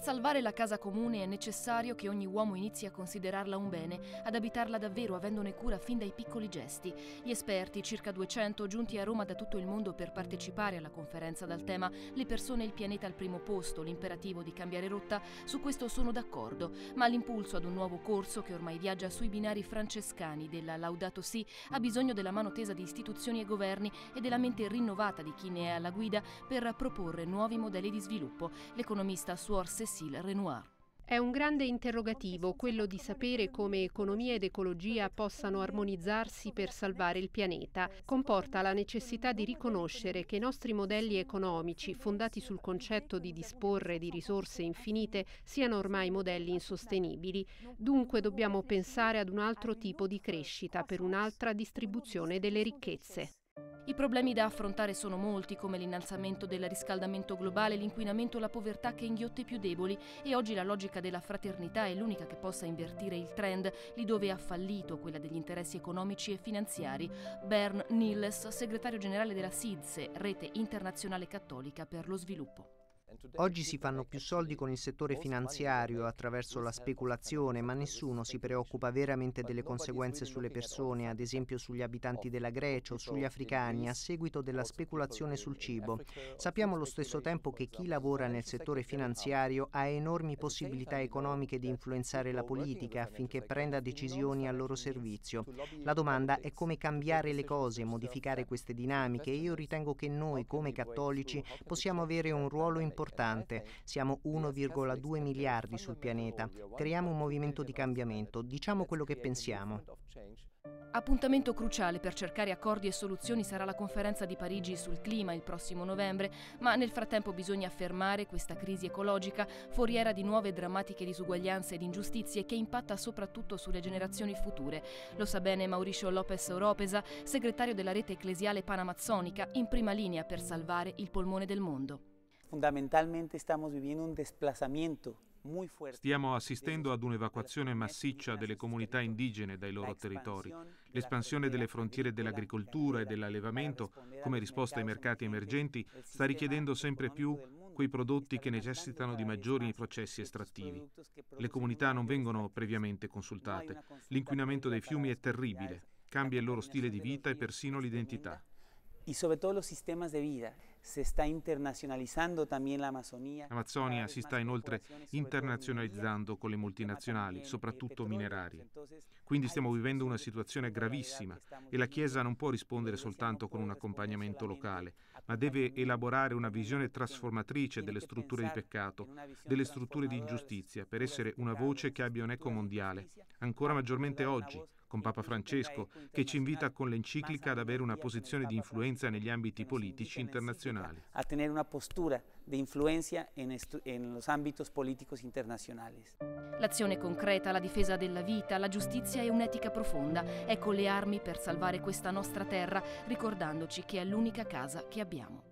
salvare la casa comune è necessario che ogni uomo inizi a considerarla un bene, ad abitarla davvero avendone cura fin dai piccoli gesti. Gli esperti, circa 200, giunti a Roma da tutto il mondo per partecipare alla conferenza dal tema "Le persone e il pianeta al primo posto, l'imperativo di cambiare rotta", su questo sono d'accordo, ma l'impulso ad un nuovo corso che ormai viaggia sui binari francescani della Laudato Si ha bisogno della mano tesa di istituzioni e governi e della mente rinnovata di chi ne è alla guida per proporre nuovi modelli di sviluppo. L'economista Suor Cécile Renoir. È un grande interrogativo quello di sapere come economia ed ecologia possano armonizzarsi per salvare il pianeta. Comporta la necessità di riconoscere che i nostri modelli economici, fondati sul concetto di disporre di risorse infinite, siano ormai modelli insostenibili. Dunque dobbiamo pensare ad un altro tipo di crescita per un'altra distribuzione delle ricchezze. I problemi da affrontare sono molti, come l'innalzamento del riscaldamento globale, l'inquinamento, la povertà che inghiotte i più deboli, e oggi la logica della fraternità è l'unica che possa invertire il trend, lì dove ha fallito quella degli interessi economici e finanziari. Bernd Niels, segretario generale della SIDSE, Rete Internazionale Cattolica per lo Sviluppo. Oggi si fanno più soldi con il settore finanziario attraverso la speculazione, ma nessuno si preoccupa veramente delle conseguenze sulle persone, ad esempio sugli abitanti della Grecia o sugli africani, a seguito della speculazione sul cibo. Sappiamo allo stesso tempo che chi lavora nel settore finanziario ha enormi possibilità economiche di influenzare la politica affinché prenda decisioni al loro servizio. La domanda è come cambiare le cose, modificare queste dinamiche, e io ritengo che noi, come cattolici, possiamo avere un ruolo importante. Siamo 1,2 miliardi sul pianeta. Creiamo un movimento di cambiamento. Diciamo quello che pensiamo. Appuntamento cruciale per cercare accordi e soluzioni sarà la conferenza di Parigi sul clima il prossimo novembre, ma nel frattempo bisogna fermare questa crisi ecologica, foriera di nuove drammatiche disuguaglianze ed ingiustizie che impatta soprattutto sulle generazioni future. Lo sa bene Mauricio López Oropesa, segretario della rete ecclesiale panamazzonica, in prima linea per salvare il polmone del mondo. Fondamentalmente stiamo vivendo un desplazamiento. Stiamo assistendo ad un'evacuazione massiccia delle comunità indigene dai loro territori. L'espansione delle frontiere dell'agricoltura e dell'allevamento, come risposta ai mercati emergenti, sta richiedendo sempre più quei prodotti che necessitano di maggiori processi estrattivi. Le comunità non vengono previamente consultate. L'inquinamento dei fiumi è terribile, cambia il loro stile di vita e persino l'identità. Y sobre todo los sistemas de vida. Se sta internazionalizzando también la Amazzonia. L'Amazzonia si sta inoltre internazionalizzando con le multinazionali, soprattutto minerarie. Quindi stiamo vivendo una situazione gravissima e la Chiesa non può rispondere soltanto con un accompagnamento locale, ma deve elaborare una visione trasformatrice delle strutture di peccato, delle strutture di ingiustizia, per essere una voce che abbia un'eco mondiale, ancora maggiormente oggi, con Papa Francesco, che ci invita con l'enciclica ad avere una posizione di influenza negli ambiti politici internazionali. A tenere una postura di influenza en los ámbitos políticos internazionali. L'azione concreta, la difesa della vita, la giustizia e un'etica profonda. Ecco le armi per salvare questa nostra terra, ricordandoci che è l'unica casa che abbiamo.